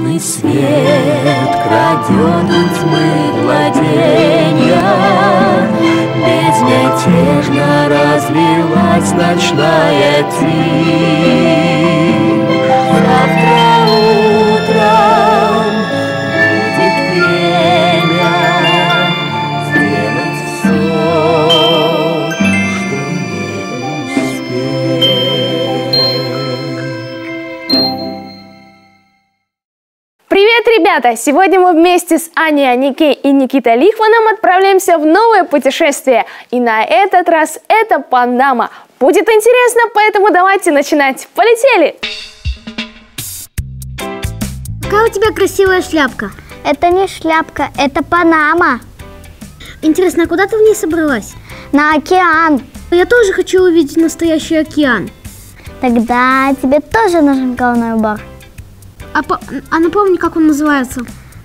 Лунный свет крадет у тьмы владения, безмятежно разлилась ночная тень. Завтра утром будет время сделать все, что не успел. Привет, ребята! Сегодня мы вместе с Аней Аникей и Никитой Лихманом отправляемся в новое путешествие. И на этот раз это Панама. Будет интересно, поэтому давайте начинать. Полетели! Какая у тебя красивая шляпка? Это не шляпка, это Панама. Интересно, а куда ты в ней собралась? На океан. Я тоже хочу увидеть настоящий океан. Тогда тебе тоже нужен головной убор. А напомни, как он называется?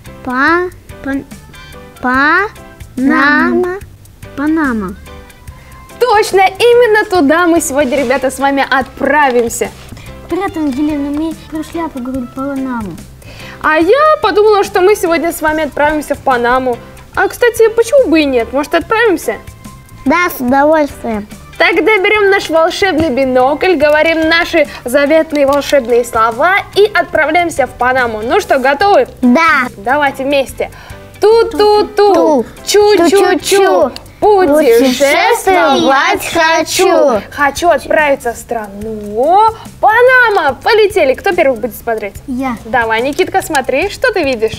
Панама. Панама. Точно, именно туда мы сегодня, ребята, с вами отправимся. Привет, Ангелина, мне про шляпу говорили Панаму. А я подумала, что мы сегодня с вами отправимся в Панаму. А, кстати, почему бы и нет? Может, отправимся? Да, с удовольствием. Тогда берем наш волшебный бинокль, говорим наши заветные волшебные слова и отправляемся в Панаму. Ну что, готовы? Да. Давайте вместе. Ту-ту-ту, чу-чу-чу, путешествовать хочу. Хочу отправиться в страну Панама. Полетели. Кто первый будет смотреть? Я. Давай, Никитка, смотри, что ты видишь?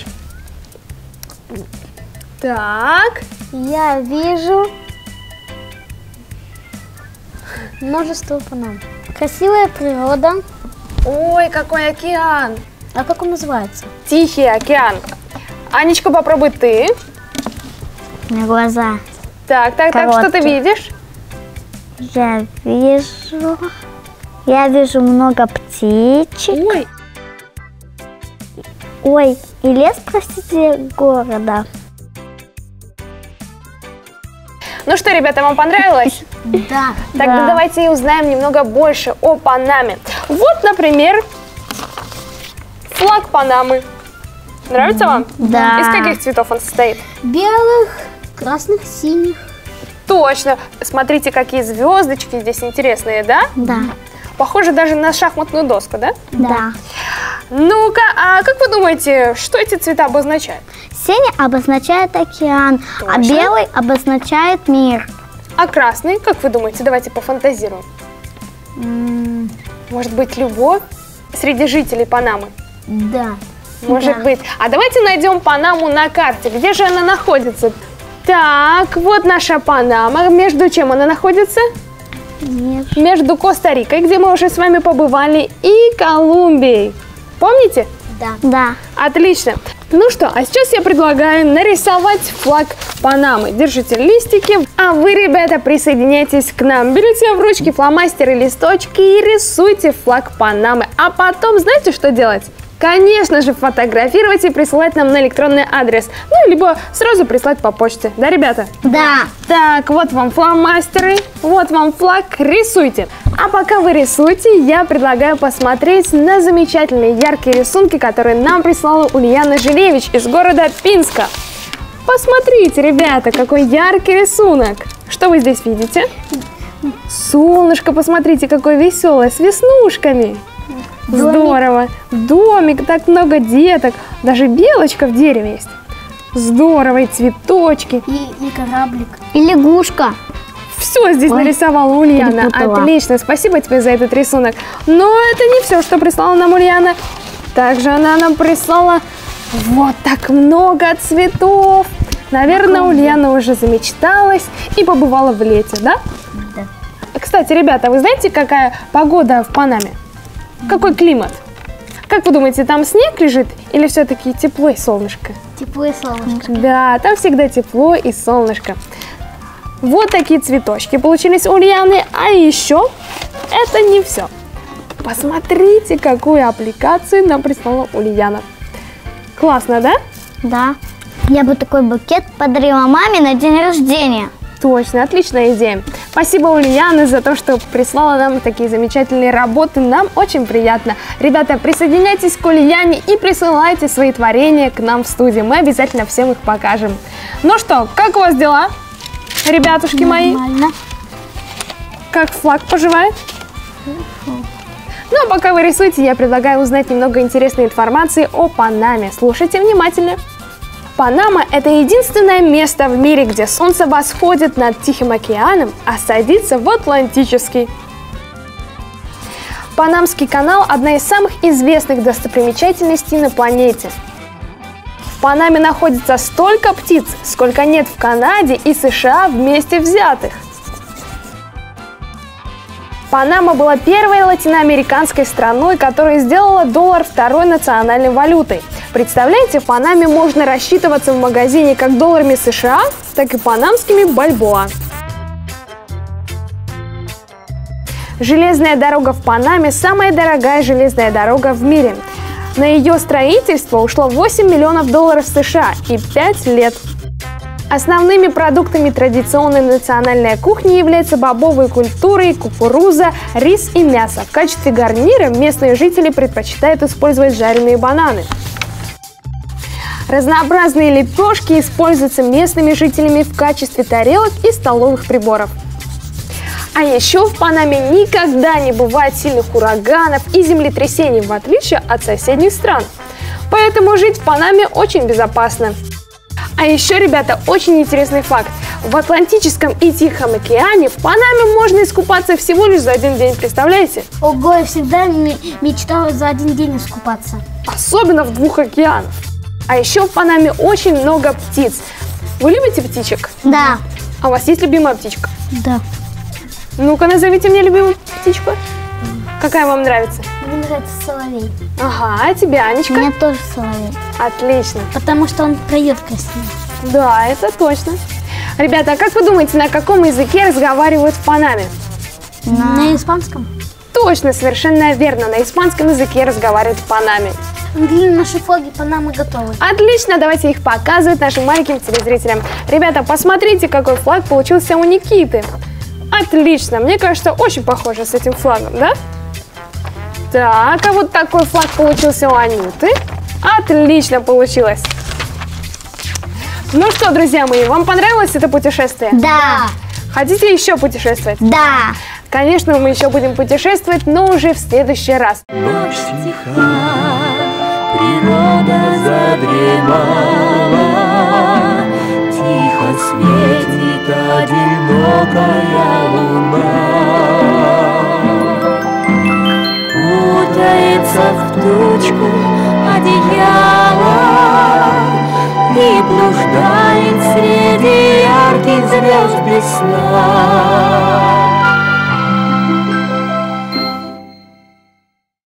Так. Я вижу множество Панам. Красивая природа. Ой, какой океан. А как он называется? Тихий океан. Анечка, попробуй ты. У меня глаза. Так, что ты Короткие. видишь? Я вижу много птичек. Ой, Ой, и лес, простите, города. ну что, ребята, вам понравилось? Да. Тогда Да. давайте и узнаем немного больше о Панаме. Вот, например, флаг Панамы. Нравится вам? Да. Из каких цветов он состоит? Белых, красных, синих. Точно. Смотрите, какие звездочки здесь интересные, да? Да. Похоже даже на шахматную доску, да? Да. Ну-ка, а как вы думаете, что эти цвета обозначают? Синий обозначает океан, а Точно. белый обозначает мир. А красный, как вы думаете? Давайте пофантазируем. Может быть, любовь среди жителей Панамы? Да. Может быть. А давайте найдем Панаму на карте. Где же она находится? Так, вот наша Панама. Между чем она находится? Между Коста-Рикой, где мы уже с вами побывали, и Колумбией. Помните? Да. Да. Отлично. Ну что, а сейчас я предлагаю нарисовать флаг Панамы. Держите листики, а вы, ребята, присоединяйтесь к нам. Берите в ручки фломастеры, листочки и рисуйте флаг Панамы. А потом знаете, что делать? Конечно же, фотографировать и присылать нам на электронный адрес. Ну, либо сразу прислать по почте. Да, ребята? Да. Так, вот вам фломастеры, вот вам флаг, рисуйте. А пока вы рисуете, я предлагаю посмотреть на замечательные яркие рисунки, которые нам прислала Ульяна Жилевич из города Пинска. Посмотрите, ребята, какой яркий рисунок. Что вы здесь видите? Солнышко, посмотрите, какое веселое, с веснушками. Здорово. Домик, так много деток. Даже белочка в дереве есть. Здорово, и цветочки. И кораблик. И лягушка. Все здесь нарисовала Ульяна. перепутала. Отлично, спасибо тебе за этот рисунок. Но это не все, что прислала нам Ульяна. Также она нам прислала вот так много цветов. Наверное, Ульяна уже замечталась и побывала в лете, да? Да. Кстати, ребята, вы знаете, какая погода в Панаме? Какой климат? Как вы думаете, там снег лежит или все-таки тепло и солнышко? Тепло и солнышко. Да, там всегда тепло и солнышко. Вот такие цветочки получились у Ульяны. А еще это не все. Посмотрите, какую аппликацию нам прислала Ульяна. Классно, да? Да. Я бы такой букет подарила маме на день рождения. Точно, отличная идея. Спасибо, Ульяна, за то, что прислала нам такие замечательные работы. Нам очень приятно. Ребята, присоединяйтесь к Ульяне и присылайте свои творения к нам в студию. Мы обязательно всем их покажем. Ну что, как у вас дела, ребятушки мои? Нормально. Как флаг поживает? Ну, а пока вы рисуете, я предлагаю узнать немного интересной информации о Панаме. Слушайте внимательно. Панама – это единственное место в мире, где солнце восходит над Тихим океаном, а садится в Атлантический. Панамский канал – одна из самых известных достопримечательностей на планете. В Панаме находится столько птиц, сколько нет в Канаде и США вместе взятых. Панама была первой латиноамериканской страной, которая сделала доллар второй национальной валютой. Представляете, в Панаме можно рассчитываться в магазине как долларами США, так и панамскими бальбоа. Железная дорога в Панаме – самая дорогая железная дорога в мире. На ее строительство ушло 8 миллионов долларов США и 5 лет. Основными продуктами традиционной национальной кухни являются бобовые культуры, кукуруза, рис и мясо. В качестве гарнира местные жители предпочитают использовать жареные бананы. Разнообразные лепешки используются местными жителями в качестве тарелок и столовых приборов. А еще в Панаме никогда не бывает сильных ураганов и землетрясений, в отличие от соседних стран. Поэтому жить в Панаме очень безопасно. А еще, ребята, очень интересный факт. В Атлантическом и Тихом океане в Панаме можно искупаться всего лишь за один день, представляете? Ого, я всегда мечтала за один день искупаться. Особенно в двух океанах. А еще в Панаме очень много птиц. Вы любите птичек? Да. А у вас есть любимая птичка? Да. Ну-ка, назовите мне любимую птичку. Какая вам нравится? Мне нравится соловей. Ага, а тебе, Анечка? Мне тоже соловей. Отлично. Потому что он поет красиво. Да, это точно. Ребята, а как вы думаете, на каком языке разговаривают в Панаме? На испанском? Точно, совершенно верно. На испанском языке разговаривают в Панаме. Наши флаги Панамы готовы. Отлично, давайте их показывать нашим маленьким телезрителям. Ребята, посмотрите, какой флаг получился у Никиты. Отлично, мне кажется, очень похоже с этим флагом, да? Так, а вот такой флаг получился у Анюты. Отлично получилось. Ну что, друзья мои, вам понравилось это путешествие? Да. Хотите еще путешествовать? Да. Конечно, мы еще будем путешествовать, но уже в следующий раз. Ночь тиха, природа задремала, тихо светит одинокая луна. Кутается в тучку одеяла и блуждает среди ярких звезд без сна.